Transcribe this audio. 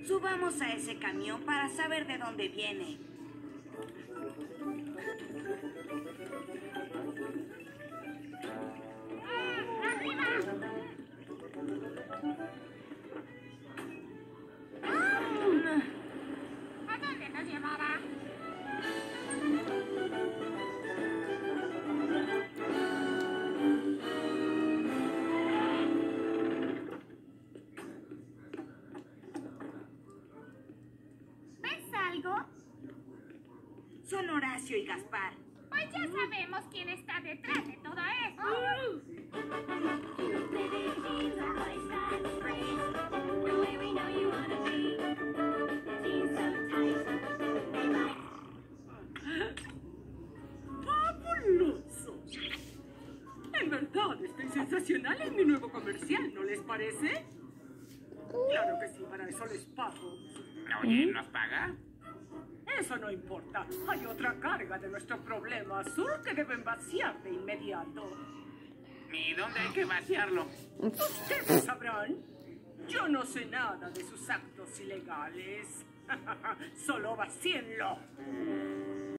Subamos a ese camión para saber de dónde viene. ¿A dónde nos llevará? ¿Ves algo? Son Horacio y Gaspar. Pues ya sabemos quién está detrás de todo esto. ¡Fabuloso! En verdad, estoy sensacional en mi nuevo comercial, ¿no les parece? Claro que sí, para eso les pago. Oye, ¿nos paga? Eso no importa. Hay otra carga de nuestro problema azul que deben vaciar de inmediato. ¿Y dónde hay que vaciarlo? Ustedes sabrán. Yo no sé nada de sus actos ilegales. Solo vacíenlo.